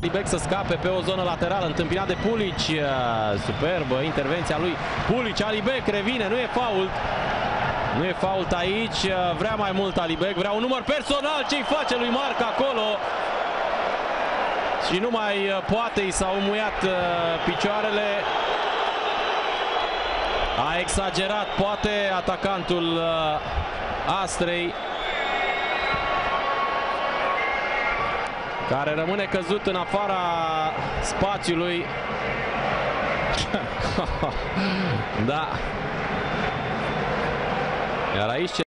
Alibec să scape pe o zonă laterală, întâmpinat de Pulici. Superbă intervenția lui Pulici. Alibec revine, nu e fault. Nu e fault aici, vrea mai mult Alibec, vrea un număr personal. Ce-i face lui Marca acolo? Și nu mai poate, i s-au muiat picioarele. A exagerat, poate, atacantul Astrei, care rămâne căzut în afara spațiului. Da. Iar aici